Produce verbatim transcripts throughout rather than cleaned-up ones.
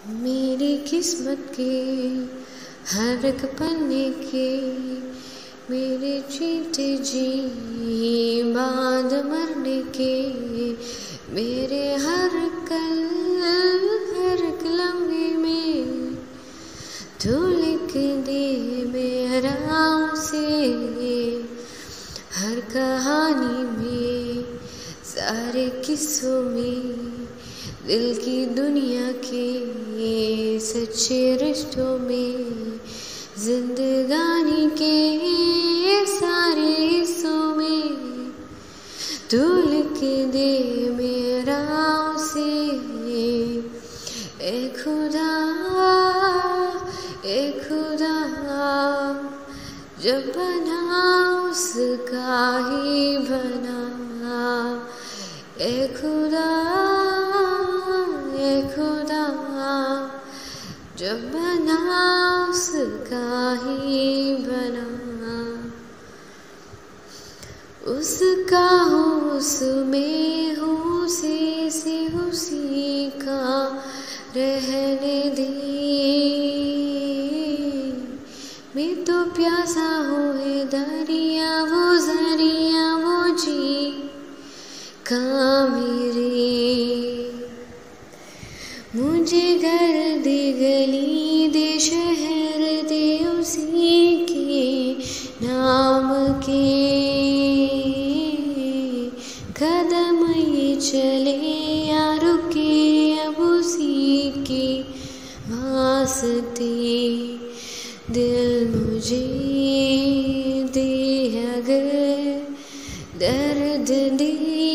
मेरी किस्मत के हर एक पन्ने के मेरे जीते जी बाद मरने के मेरे हर कल हर एक लम्हे में तू लिख दे मेरा से हर कहानी में सारे किस्सों में दिल की दुनिया के सच्चे रिश्तों में जिंदगानी के सारे हिस्सों में तू लिख दे मेरा से ए खुदा ए खुदा जब बना उसका ही बना ए खुदा ए खुदा जब बना उसका ही बना उसका हो उसमें हो उसी से उसी का रहने दे मैं तो प्यासा हूँ है दरिया वो जरिया वो जी का मेरे मुझे घर दे गली दे शहर दे उसी के नाम के कदम ये चले या रुके अब उसी के वास्ते दिल मुझे दे अगर दर्द दे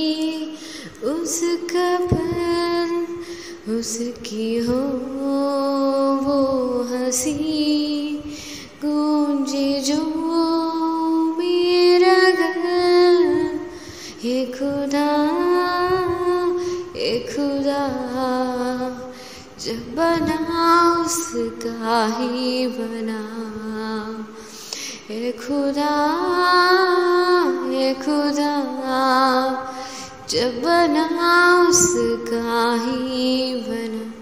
उसका पर उसकी हो वो हंसी गूंजे जो मेरा घर हे खुदा हे खुदा जब बना उसका ही बना हे खुदा हे खुदा जब बना उसका ही बना।